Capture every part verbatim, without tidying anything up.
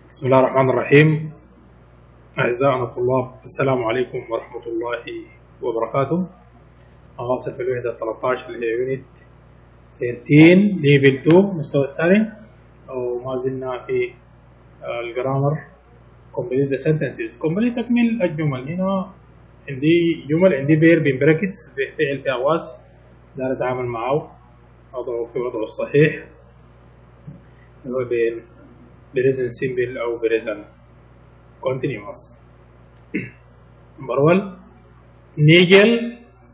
بسم الله الرحمن الرحيم. أعزائنا الطلاب، السلام عليكم ورحمة الله وبركاته. أواصل في الوحدة ثلاثة عشر اللي هي يونت ثلاثة عشر ليفل اثنين المستوى الثاني، وما زلنا في الجرامر complete the sentences. complete تكمل الجمل. هنا عندي جمل، عندي verb in brackets فعل في أواس دار أتعامل معه، أضعه في وضعه الصحيح هو بين present simple أو present continuous. نمبر واحد نيجل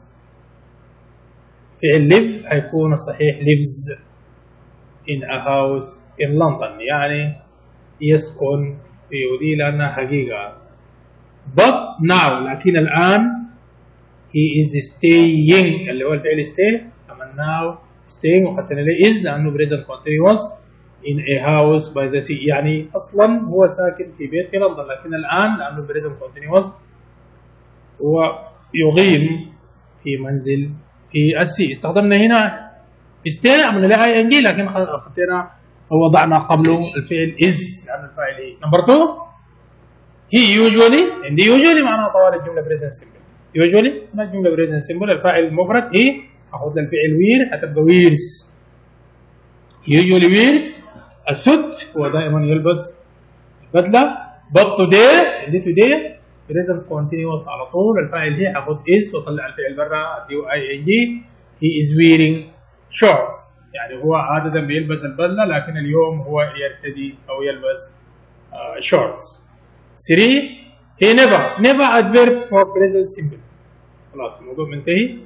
فعل live هيكون الصحيح lives in a house in London، يعني يسكن في ودي لأنها حقيقة. but now لكن الآن he is staying اللي هو الفعل stay، أما now staying وخدنا له is لأنه present continuous in a house by the sea، يعني أصلا هو ساكن في بيت في لندن، لكن الآن لأنه present continuous هو يقيم في منزل في السي. استخدمنا هنا stay عملنا له اي ان جي، لكن خدنا وضعنا قبله الفعل is لأن الفاعل هي. نمبر اثنين he usually، عندي usually معناها طوال الجملة present simple. usually هنا الجملة present simple الفاعل المفرد هي، أخذ الفعل wear هتبقى wears. usually wears السوت، هو دائما يلبس بدلة. but today عندي today present continuous على طول الفاعل هي، هاخد is واطلع الفعل برا اديه اي ان جي. he is wearing shorts، يعني هو عادة بيلبس البدلة لكن اليوم هو يرتدي او يلبس uh, shorts. ثلاثة he never never adverb for present simple. خلاص الموضوع منتهي.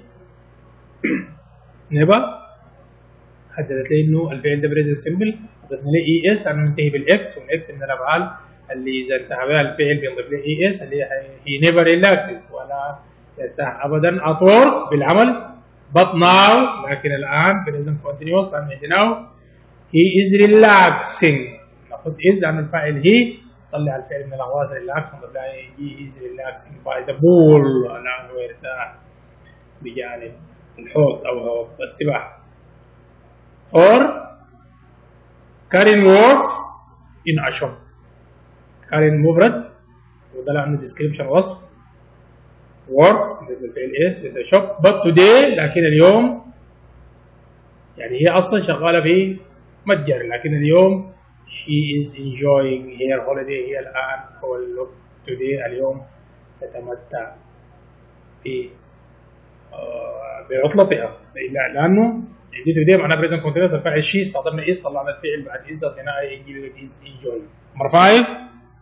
never حددت لي انه الفعل ده present simple، ضفنا له اي اس لانه منتهي بالاكس، والاكس من الافعال اللي اذا انتهى بها الفعل بينضيف له اي اس اللي هي نيفر ريلاكسز، ولا يرتاح ابدا at work بالعمل. but now لكن الان present continuous لان عندنا he is relaxing، ناخذ is لان الفاعل هي، طلع الفعل من الاغواص relax ونضيف له he is relaxing by the pool، لانه يرتاح بجانب الحوض او هو السباحه. or Karen works in a shop. Karen مفرد وده لأنه description وصف. works بالفعل is in the shop. but today لكن اليوم، يعني هي أصلا شغالة في متجر، لكن اليوم she is enjoying her holiday، هي الآن أو today اليوم تتمتع في بعطلتها، لأنه عندي today معناها present continuous الفاعل شي، استخدمنا is طلعنا الفعل بعد is ضفنا اي نجيب لك is enjoying. نمبر خمسة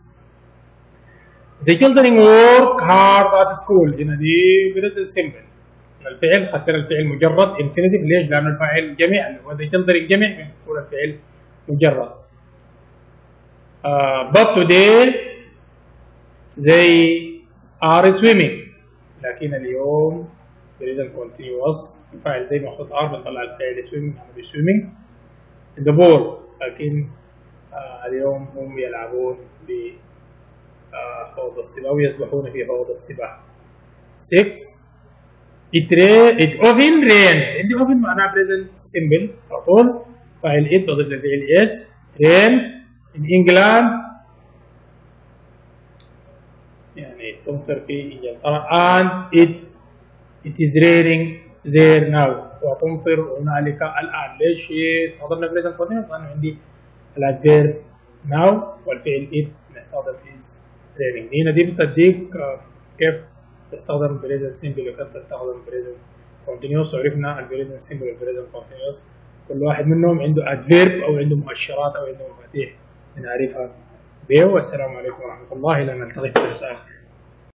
the children work hard at school، هنا دي present simple الفعل خدنا الفعل مجرد infinitive. ليش؟ لأنه الفاعل جميع اللي هو the children جميع بنقول الفعل مجرد. uh, but today they are swimming، لكن اليوم present continuous الفاعل دايما ياخذ ار بنطلع الفعل swimming يعني swimming in the pool، لكن آه اليوم هم يلعبون ب آه حوض السباحة أو يسبحون في حوض السباحة. ستة it, it often rains، عندي often معناها present simple على طول، فاعل it بضيف للفعل is. rains in England يعني تمطر في إنجلترا. and it It is raining there now، وتمطر هنالك الآن. ليش استخدمنا present continuous؟ لأنه عندي الادفيرب now والفعل it نستخدم is raining. هنا دي بتديك كيف تستخدم present simple وكيف تستخدم present continuous، وعرفنا ال present simple وال present continuous كل واحد منهم عنده adverb أو عنده مؤشرات أو عنده مفاتيح بنعرفها به. والسلام عليكم ورحمة الله، إلى أن نلتقي في درس آخر.